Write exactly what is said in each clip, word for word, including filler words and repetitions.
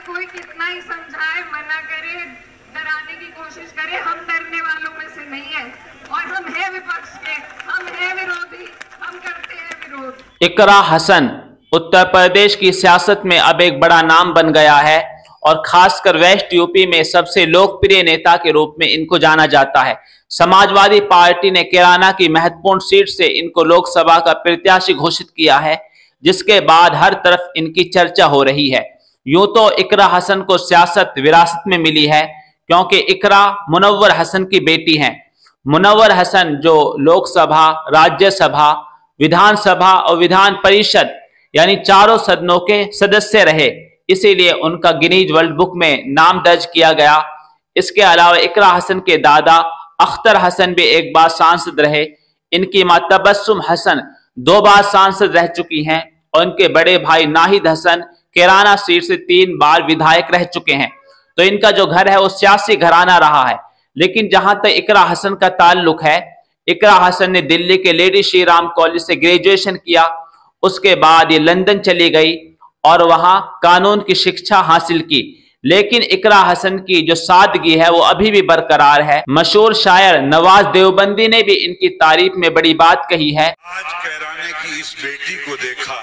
कोई कितना ही समझाए, मना करे, डराने की कोशिश करे, हम डरने वालों में से नहीं है। और हम हैं विपक्ष के, हम हैं विरोधी, हम करते हैं विरोध। इकरा हसन उत्तर प्रदेश की सियासत में अब एक बड़ा नाम बन गया है और खासकर वेस्ट यूपी में सबसे लोकप्रिय नेता के रूप में इनको जाना जाता है। समाजवादी पार्टी ने कैराना की महत्वपूर्ण सीट से इनको लोकसभा का प्रत्याशी घोषित किया है, जिसके बाद हर तरफ इनकी चर्चा हो रही है। यूं तो इकरा हसन को सियासत विरासत में मिली है, क्योंकि इकरा मुनव्वर हसन की बेटी हैं। मुनव्वर हसन जो लोकसभा, राज्यसभा, विधानसभा और विधान परिषद यानी चारों सदनों के सदस्य रहे, इसीलिए उनका गिनीज वर्ल्ड बुक में नाम दर्ज किया गया। इसके अलावा इकरा हसन के दादा अख्तर हसन भी एक बार सांसद रहे। इनकी मां तबस्सुम हसन दो बार सांसद रह चुकी हैं और इनके बड़े भाई नाहिद हसन कैराना सीट से तीन बार विधायक रह चुके हैं। तो इनका जो घर है वो सियासी घराना रहा है। लेकिन जहां तक इकरा हसन का ताल्लुक है, इकरा हसन ने दिल्ली के लेडी श्री राम कॉलेज से ग्रेजुएशन किया। उसके बाद ये लंदन चली गई और वहां कानून की शिक्षा हासिल की। लेकिन इकरा हसन की जो सादगी है वो अभी भी बरकरार है। मशहूर शायर नवाज देवबंदी ने भी इनकी तारीफ में बड़ी बात कही है। आज कैराने की इस बेटी को देखा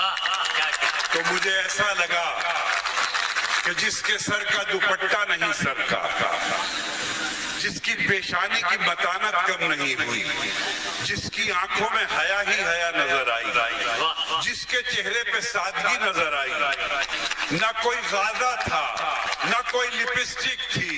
तो मुझे ऐसा लगा कि जिसके सर का दुपट्टा नहीं सरका, जिसकी पेशानी की मतानत कम नहीं हुई, जिसकी आंखों में हया ही हया नजर आई, जिसके चेहरे पे सादगी नजर आई। न कोई गाजा था, न कोई लिपस्टिक थी,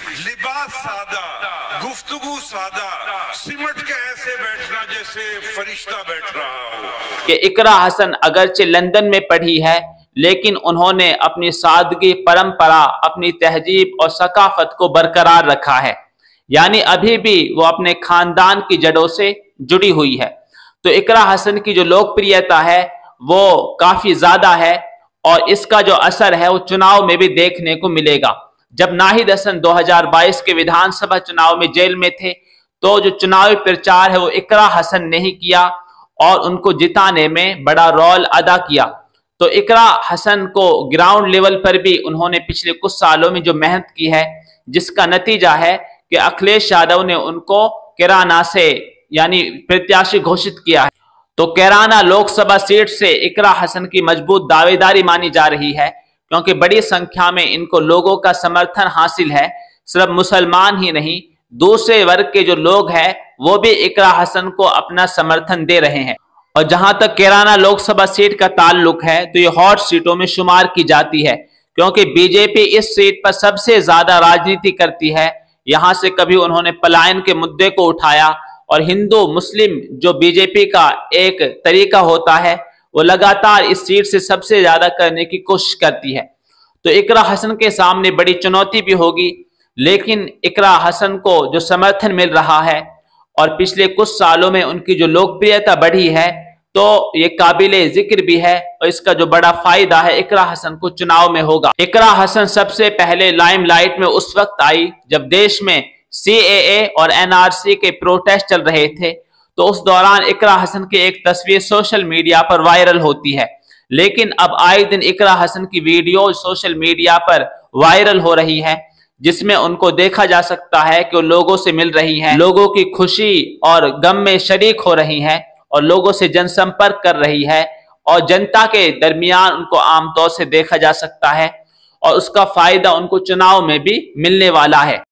लिबास सादा, गुफ्तगू सादा, सिमट के ऐसे बैठना जैसे फरिश्ता बैठ रहा हो। कि इकरा हसन अगरचे लंदन में पढ़ी है, लेकिन उन्होंने अपनी सादगी, परंपरा, अपनी तहजीब और सकाफत को बरकरार रखा है। यानी अभी भी वो अपने खानदान की जड़ों से जुड़ी हुई है। तो इकरा हसन की जो लोकप्रियता है वो काफी ज्यादा है और इसका जो असर है वो चुनाव में भी देखने को मिलेगा। जब नाहिद हसन दो हज़ार बाईस के विधानसभा चुनाव में जेल में थे, तो जो चुनावी प्रचार है वो इकरा हसन ने ही किया और उनको जिताने में बड़ा रोल अदा किया। तो इकरा हसन को ग्राउंड लेवल पर भी उन्होंने पिछले कुछ सालों में जो मेहनत की है, जिसका नतीजा है कि अखिलेश यादव ने उनको कैराना से यानी प्रत्याशी घोषित किया है। तो कैराना लोकसभा सीट से इकरा हसन की मजबूत दावेदारी मानी जा रही है, क्योंकि बड़ी संख्या में इनको लोगों का समर्थन हासिल है। सिर्फ मुसलमान ही नहीं, दूसरे वर्ग के जो लोग हैं वो भी इकरा हसन को अपना समर्थन दे रहे हैं। और जहां तक कैराना लोकसभा सीट का ताल्लुक है, तो ये हॉट सीटों में शुमार की जाती है, क्योंकि बीजेपी इस सीट पर सबसे ज्यादा राजनीति करती है। यहां से कभी उन्होंने पलायन के मुद्दे को उठाया और हिंदू मुस्लिम जो बीजेपी का एक तरीका होता है वो लगातार इस सीट से सबसे ज्यादा करने की कोशिश करती है। तो इकरा हसन के सामने बड़ी चुनौती भी होगी, लेकिन इकरा हसन को जो समर्थन मिल रहा है और पिछले कुछ सालों में उनकी जो लोकप्रियता बढ़ी है, तो ये काबिले जिक्र भी है और इसका जो बड़ा फायदा है इकरा हसन को चुनाव में होगा। इकरा हसन सबसे पहले लाइमलाइट में उस वक्त आई जब देश में सी ए ए और एन आर सी के प्रोटेस्ट चल रहे थे। तो उस दौरान इकरा हसन की एक तस्वीर सोशल मीडिया पर वायरल होती है। लेकिन अब आए दिन इकरा हसन की वीडियो सोशल मीडिया पर वायरल हो रही है, जिसमें उनको देखा जा सकता है कि वो लोगों से मिल रही हैं, लोगों की खुशी और गम में शरीक हो रही हैं और लोगों से जनसंपर्क कर रही है और जनता के दरमियान उनको आमतौर से देखा जा सकता है और उसका फायदा उनको चुनाव में भी मिलने वाला है।